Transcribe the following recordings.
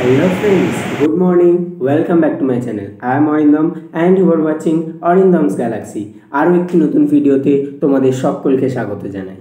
Hello friends, good morning. Welcome back to my channel. I am Arindam and you are watching Arindam's Galaxy. আরও একটি নতুন ভিডিওতে তোমাদের সকলকে স্বাগত জানাই।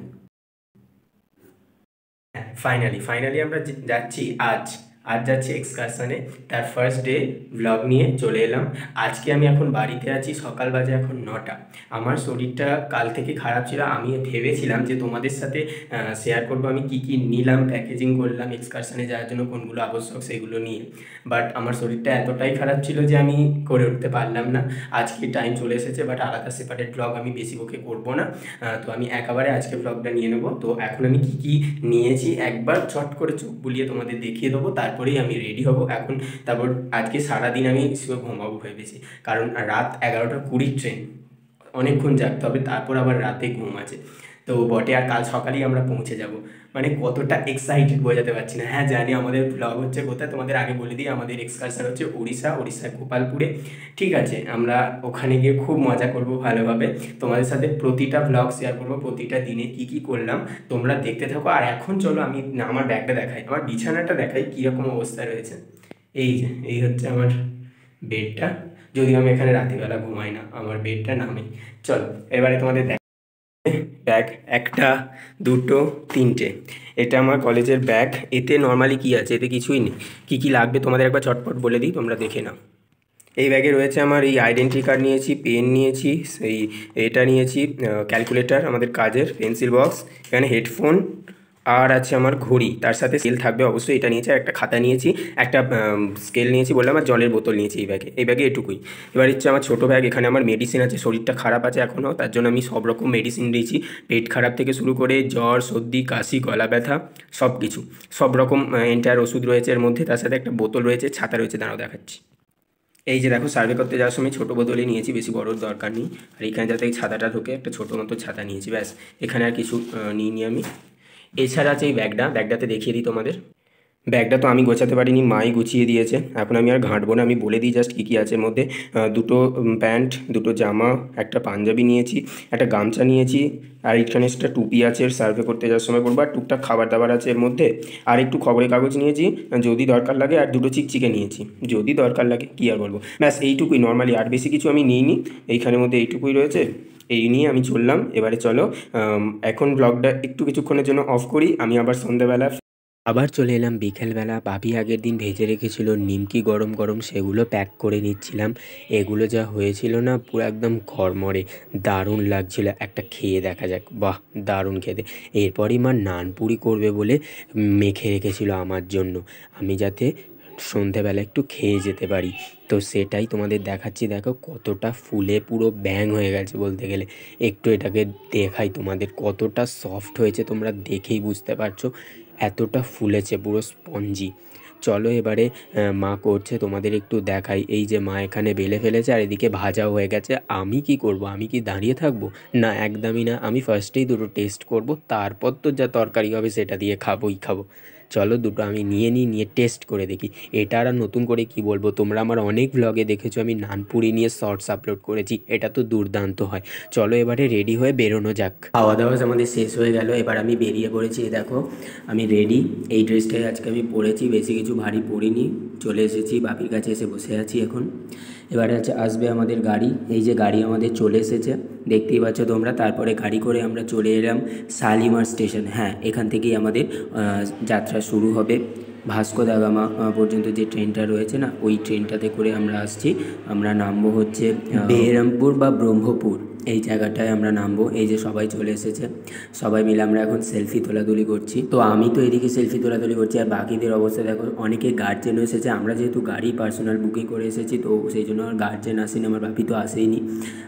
ফাইনালি আমরা যাচ্ছি আজ যাচ্ছি এক্সকারশনে। তার ফার্স্ট ডে ব্লগ নিয়ে চলে এলাম। আজকে আমি এখন বাড়িতে আছি, সকাল বাজে এখন 9টা। আমার শরীরটা কাল থেকে খারাপ ছিল। আমি ভেবেছিলাম যে তোমাদের সাথে শেয়ার করবো আমি কি কি নিলাম, প্যাকেজিং করলাম এক্সকারশনে যাওয়ার জন্য, কোনগুলো আবশ্যক সেগুলো নিয়ে। বাট আমার শরীরটা এতটাই খারাপ ছিল যে আমি করে উঠতে পারলাম না। আজকে টাইম চলে এসেছে, বাট আলাদা সেপারেট ব্লগ আমি বেশি ওকে করবো না। তো আমি একেবারে আজকে ব্লগটা নিয়ে নেবো। তো এখন আমি কি কি নিয়েছি একবার চট করে চোখ বুলিয়ে তোমাদের দেখিয়ে দেবো, তারপরেই আমি রেডি হব এখন। তারপর আজকে সারাদিন আমি ঘুমাবো ভেবেছি, কারণ রাত 11:20 ট্রেন, অনেকক্ষণ জাগতে হবে, তারপর আবার রাতে ঘুম আছে তো বটে। আর কাল সকালেই আমরা পৌঁছে যাব। মানে কতটা এক্সাইটেড বোঝাতে পারছি না। হ্যাঁ জানি আমাদের ব্লগ হচ্ছে কোথায়, তোমাদের আগে বলে দিই, আমাদের এক্সকারশন হচ্ছে উড়িষ্যার গোপালপুরে। ঠিক আছে, আমরা ওখানে গিয়ে খুব মজা করব ভালোভাবে। তোমাদের সাথে প্রতিটা ব্লগ শেয়ার করবো, প্রতিটা দিনে কি কি করলাম তোমরা দেখতে থাকো। আর এখন চলো আমি আমার ব্যাগটা দেখাই, আমার বিছানাটা দেখাই কীরকম অবস্থা রয়েছে। এই হচ্ছে আমার বেডটা, যদিও আমি এখানে রাত্রিবেলা ঘুমাই না, আমার বেডটা নামে। চলো এবারে তোমাদের ব্যাগ, একটা দুটো তিনটে, এটা আমার কলেজের ব্যাগ। এতে নর্মালি কি আছে, এতে কিছুই নেই। কি কি লাগবে তোমাদের একবার চটপট বলে দিই, তোমরা দেখে নাও। এই ব্যাগে রয়েছে আমার এই আইডেন্টি কার্ড নিয়েছি, পেন নিয়েছি, সেই এটা নিয়েছি ক্যালকুলেটর আমাদের কাজের, পেন্সিল বক্স, এখানে হেডফোন, আর আছে আমার ঘড়ি, তার সাথে স্কেল থাকবে অবশ্যই, এটা নিয়েছি। একটা খাতা নিয়েছি, একটা স্কেল নিয়েছি বললাম, আর জলের বোতল নিয়েছি এই ব্যাগে এটুকুই। এবার হচ্ছে আমার ছোটো ব্যাগ, এখানে আমার মেডিসিন আছে, শরীরটা খারাপ আছে এখনও, তার জন্য আমি সব রকম মেডিসিন দিয়েছি। পেট খারাপ থেকে শুরু করে জ্বর, সর্দি, কাশি, গলা ব্যথা, সব কিছু, সব রকম এন্টায়ার ওষুধ রয়েছে এর মধ্যে। তার সাথে একটা বোতল রয়েছে, ছাতা রয়েছে, দাঁড়াও দেখাচ্ছি। এই যে দেখো, সার্ভে করতে যাওয়ার সময় ছোটো বোতলে নিয়েছি, বেশি বড়োর দরকার নেই। আর এখানে যাতে এই ছাতাটা ঢোকে, একটা ছোটো মতো ছাতা নিয়েছি, ব্যাস। এখানে আর কিছু নিইনি আমি। এছাড়া আছে এই ব্যাগটাতে দেখিয়ে দিই তোমাদের। ব্যাগটা তো আমি গোছাতে পারিনি, মাই গুছিয়ে দিয়েছে। এখন আমি আর ঘাঁটবো না, আমি বলে দিই জাস্ট কী কী আছে এর মধ্যে। দুটো প্যান্ট, দুটো জামা, একটা পাঞ্জাবি নিয়েছি, একটা গামছা নিয়েছি, আর এখানে একটা টুপি আছে, সার্ভে করতে যাওয়ার সময় পরবো। আর টুকটাক খাবার দাবার আছে এর মধ্যে, আর একটু খবরের কাগজ নিয়েছি যদি দরকার লাগে, আর দুটো চিকচিকে নিয়েছি যদি দরকার লাগে, কী আর বলবো। ব্যাস এইটুকুই নর্মালি, আর বেশি কিছু আমি নিইনি। এইখানের মধ্যে এইটুকুই রয়েছে, এই নিয়ে আমি চললাম। এবারে চলো এখন ব্লগটা একটু কিছুক্ষণের জন্য অফ করি, আমি আবার সন্ধ্যেবেলা আবার চলে এলাম বিকেলবেলা। ভাবি আগের দিন ভেজে রেখেছিল নিমকি গরম গরম, সেগুলো প্যাক করে নিচ্ছিলাম। এগুলো যা হয়েছিল না, পুরো একদম ঘরমরে, দারুণ লাগছিল। একটা খেয়ে দেখা যাক, বাহ দারুণ খেতে। এরপরই মা নানপুরি করবে বলে মেখে রেখেছিল আমার জন্য, আমি যাতে সন্ধেবেলা একটু খেয়ে যেতে পারি। তো সেটাই তোমাদের দেখাচ্ছি, দেখো কতটা ফুলে পুরো ব্যাং হয়ে গেছে বলতে গেলে। একটু এটাকে দেখাই তোমাদের, কতটা সফট হয়েছে তোমরা দেখেই বুঝতে পারছো, এতটা ফুলেছে, পুরো স্পঞ্জি। চলো এবারে মা করছে, তোমাদের একটু দেখাই। এই যে মা এখানে বেলে ফেলেছে, আর এদিকে ভাজা হয়ে গেছে। আমি কি করব, আমি কি দাঁড়িয়ে থাকবো? না, একদমই না। আমি ফার্স্টেই দুটো টেস্ট করব, তারপর তো যা তরকারি হবে সেটা দিয়ে খাবো। চলো দুটো আমি নিয়ে টেস্ট করে দেখি। এটা আর নতুন করে কি বলবো, তোমরা আমার অনেক ব্লগে দেখেছো আমি নানপুরি নিয়ে শর্টস আপলোড করেছি, এটা তো দুর্দান্ত হয়। চলো এবারে রেডি হয়ে বেরোনো যাক। খাওয়া দাওয়া আমাদের শেষ হয়ে গেল, এবার আমি বেরিয়ে পড়েছি। দেখো আমি রেডি, এই ড্রেসটাই আজকে আমি পরেছি, বেশি কিছু ভারী পরিনি। চলে এসেছি, বাপির কাছে এসে বসে আছি এখন। এবারে আসবে আমাদের গাড়ি, এই যে গাড়ি আমাদের চলে এসেছে, দেখতেই পাচ্ছ তোমরা। তারপরে গাড়ি করে আমরা চলে এলাম শালিমার স্টেশন। হ্যাঁ, এখান থেকেই আমাদের যাত্রা শুরু হবে। ভাস্কো দা গামা পর্যন্ত যে ট্রেনটা রয়েছে না, ওই ট্রেনটাতে করে আমরা আসছি। আমরা নামবো হচ্ছে বেহরামপুর বা ব্রহ্মপুর, এই জায়গাটায় আমরা নামবো। এই যে সবাই চলে এসেছে, সবাই মিলে আমরা এখন সেলফি তোলাতুলি করছি। তো আমি তো এদিকে সেলফি তোলাতুলি করছি, আর বাকিদের অবস্থা দেখো, অনেকে গার্জেনও এসেছে। আমরা যেহেতু গাড়ি পার্সোনাল বুকিং করে এসেছি, তো সেই জন্য আর গার্জেন আসেনি, আমার বাপি তো আসেইনি।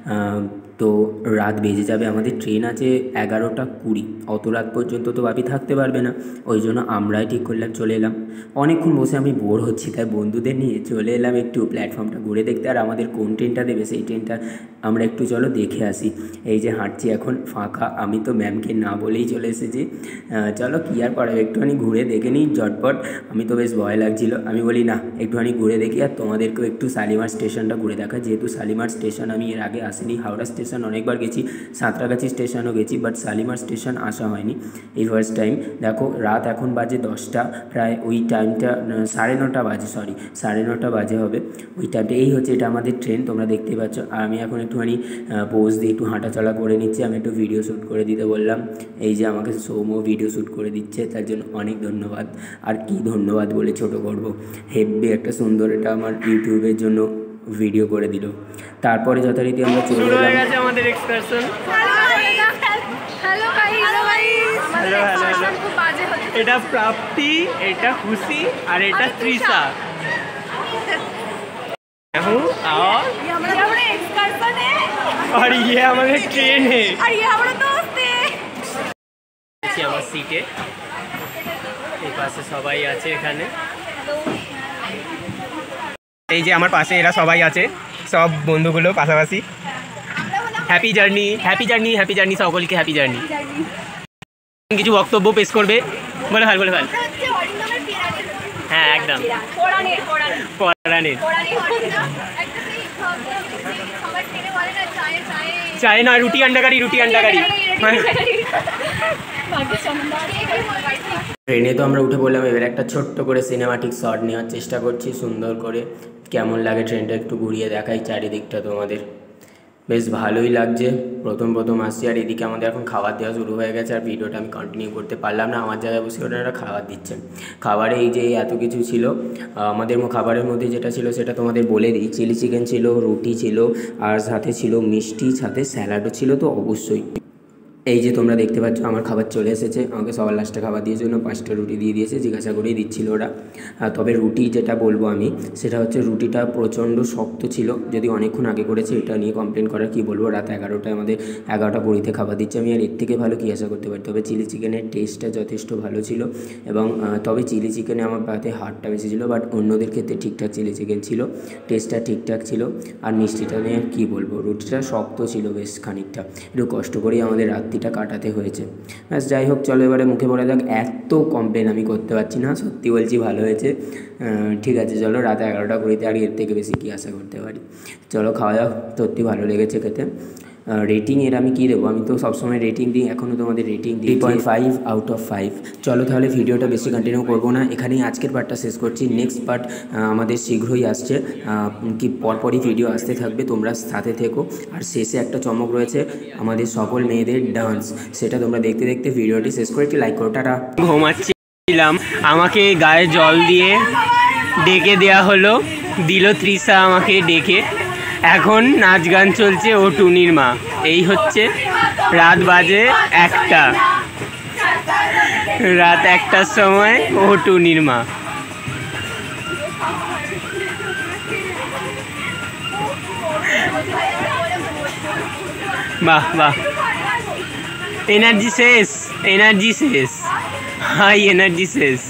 তো রাত বেজে যাবে, আমাদের ট্রেন আছে 11:20। অত রাত পর্যন্ত তো বাপি থাকতে পারবে না, ওই জন্য আমরাই ঠিক করলাম চলে এলাম। অনেকক্ষণ বসে আমি বোর হচ্ছি, তাই বন্ধুদের নিয়ে চলে এলাম একটু প্ল্যাটফর্মটা ঘুরে দেখতে। আর আমাদের কোন ট্রেনটা দেবে সেই ট্রেনটা আমরা একটু চলো দেখে আসি। এই যে হাঁটছি এখন ফাঁকা, আমি তো ম্যামকে না বলেই চলে এসেছি। চলো কী আর করা, একটুখানি ঘুরে দেখে নিই ঝটপট। আমি তো বেশ ভয় লাগছিল, আমি বলি না একটুখানি ঘুরে দেখি, আর তোমাদেরকেও একটু শালিমার স্টেশনটা ঘুরে দেখা, যেহেতু শালিমার স্টেশন আমি এর আগে আসিনি। হাওড়া স্টেশন স্টেশন অনেকবার গেছি, সাঁতরাগাছি স্টেশনও গেছি, বাট শালিমার স্টেশন আসা হয়নি, এই ফার্স্ট টাইম। দেখো রাত এখন বাজে 10টা, প্রায় ওই টাইমটা 9:30 বাজে, 9:30 বাজে হবে ওই টাইমটা। এই হচ্ছে এটা আমাদের ট্রেন, তোমরা দেখতে পাচ্ছ। আর আমি এখন একটুখানি পোজ দিয়ে একটু হাঁটাচলা করে নিচ্ছি। আমি একটু ভিডিও শ্যুট করে দিতে বললাম, এই যে আমাকে সৌম্য ভিডিও শ্যুট করে দিচ্ছে, তার জন্য অনেক ধন্যবাদ। আর কি ধন্যবাদ বলে ছোটো করব, হেব্বি একটা সুন্দর এটা আমার ইউটিউবের জন্য ভিডিও করে দিল। তারপরে যথারীতি আমরা চলে গেলাম আমাদের এক্সকারশন। এটা প্রাপ্তি, এটা খুশি, আর এটা তৃষা। और ये हमारे ट्रेन है और ये हमारा दोस्त है। আমার সিটে এই পাশে সবাই আছে, এখানে এই যে আমার পাশে এরা সবাই আছে, সব বন্ধুগুলো পাশাপাশি। Happy journey, happy journey, happy journey সকলকে, হ্যাপি জার্নি। কিছু বক্তব্য পেশ করবে, বলে ফেল, বলে ফেল। হ্যাঁ একদম পড়ানের চায় না, রুটি আন্ডা কারি, রুটি আন্ডা কারি। ট্রেনে তো আমরা উঠে পড়লাম, এবার একটা ছোট্ট করে সিনেমাটিক শট নেওয়ার চেষ্টা করছি সুন্দর করে। কেমন লাগে ট্রেনটা একটু ঘুরিয়ে দেখাই চারিদিকটা তোমাদের। বেশ ভালোই লাগছে, প্রথম আসছি। আর এদিকে আমাদের এখন খাবার দেওয়া শুরু হয়ে গেছে, আর ভিডিওটা আমি কন্টিনিউ করতে পারলাম না। আমার জায়গায় বসে ওনারা খাবার দিচ্ছেন। খাবারে এই যে এত কিছু ছিল, আমাদের খাবারের মধ্যে যেটা ছিল সেটা তোমাদের বলে দিই। চিলি চিকেন ছিল, রুটি ছিল, আর সাথে ছিল মিষ্টি, সাথে স্যালাডও ছিল। তো অবশ্যই এই যে তোমরা দেখতে পাচ্ছ আমার খাবার চলে এসেছে। আমাকে সবার লাস্টে খাবার দিয়েছে, জন্য 5টা রুটি দিয়ে দিয়েছে, জিজ্ঞাসা করেই দিচ্ছিল ওরা। তবে রুটি যেটা বলবো আমি, সেটা হচ্ছে রুটিটা প্রচণ্ড শক্ত ছিল, যদি অনেকক্ষণ আগে করেছে। এটা নিয়ে কমপ্লেন করার কী বলবো, রাত 11টায় আমাদের 11টা 20-তে খাবার দিচ্ছে। আমি আর এর থেকে ভালো কী আশা করতে পারি। তবে চিলি চিকেনের টেস্টটা যথেষ্ট ভালো ছিল, এবং তবে চিলি চিকেনে আমার পাতে হাড়টা বেশি ছিল, বাট অন্যদের ক্ষেত্রে ঠিকঠাক চিলি চিকেন ছিল, টেস্টটা ঠিকঠাক ছিল। আর মিষ্টিটা নিয়ে আর কী বলবো, রুটিটা শক্ত ছিল বেশ খানিকটা, একটু কষ্ট করেই আমাদের রাত্রিটা কাটাতে হয়েছে। ব্যাস যাই হোক, চলো এবারে মুখে বলা যাক। এত কমপ্লেন আমি করতে পারছি না, সত্যি বলছি ভালো হয়েছে। ঠিক আছে চলো, রাত 11টা 20-তে আর এর থেকে বেশি কী আশা করতে পারি। চলো খাওয়া দাওয়া, সত্যি ভালো লেগেছে খেতে। রেটিং এর আমি কী দেবো, আমি তো সবসময় রেটিং দিই, এখনও তোমাদের রেটিং দিই 3.5 আউট অফ 5। চলো তাহলে ভিডিওটা বেশি কন্টিনিউ করবো না, এখানেই আজকের পার্টটা শেষ করছি। নেক্সট পার্ট আমাদের শীঘ্রই আসছে, কি পরপরই ভিডিও আসতে থাকবে, তোমরা সাথে থেকো। আর শেষে একটা চমক রয়েছে, আমাদের সকল মেয়েদের ডান্স, সেটা তোমরা দেখতে দেখতে ভিডিওটি শেষ করে একটি লাইক করো। টাটা। ঘুমাচ্ছিলাম, আমাকে গায়ে জল দিয়ে ডেকে দেওয়া হলো, দিল তৃষা আমাকে ডেকে। এখন নাচ গান চলছে, ও টুনির মা। এই হচ্ছে রাত বাজে 1টা, রাত 1টার সময় ও টুনির মা। বাহ বাহ, এনার্জি শেষ, এনার্জি শেষ, হাই এনার্জি শেষ।